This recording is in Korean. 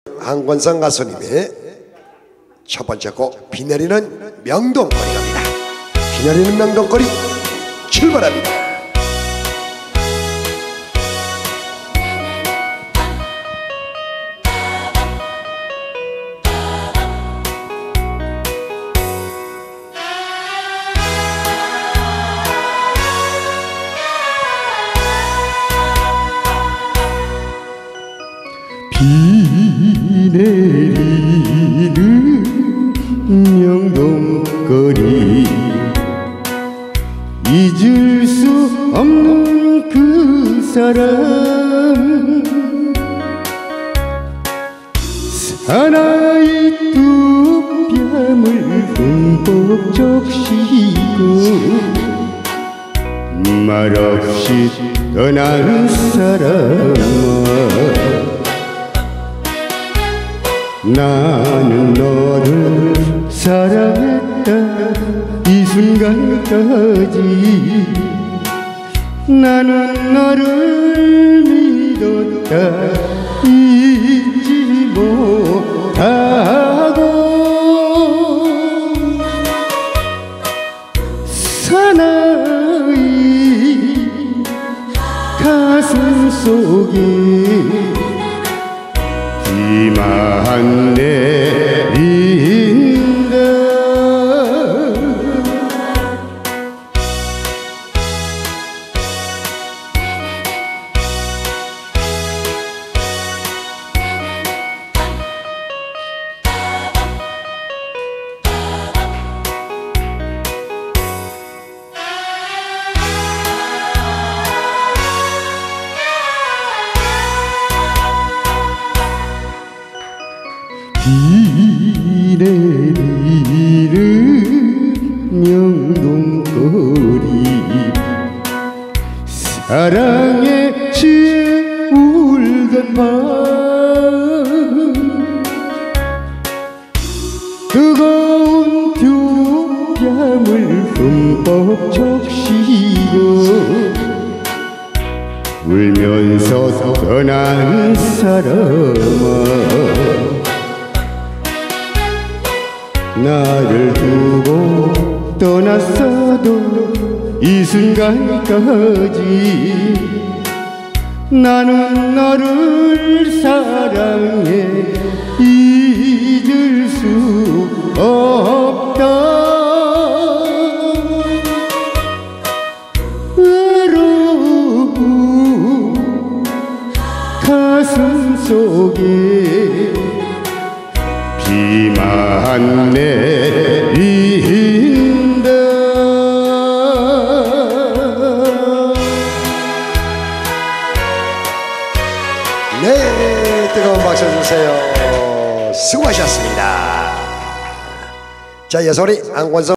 한권성 가수님의 첫 번째 곡 비 내리는 명동거리 갑니다. 비 내리는 명동거리 출발합니다. 비 내리는 명동거리 잊을 수 없는 그 사람 사나이 두 뺨을 흠뻑 적시고 말없이 떠난 사람아 나는 너를 사랑했다 이 순간까지 나는 너를 믿었다 잊지 못하고 사나이 가슴 속에 비만 내린다 비 내리는 명동거리 사랑에 취해 울던 밤 뜨거운 두 뺨을 흠뻑 적시고 울면서 떠난 사람아 나를 두고 떠났어도 이 순간까지 나는 너를 사랑해 잊을 수 없다 외로운 가슴 속에 비만 내린다 네, 뜨거운 박수 주세요. 수고하셨습니다. 자, 예솔이 한권성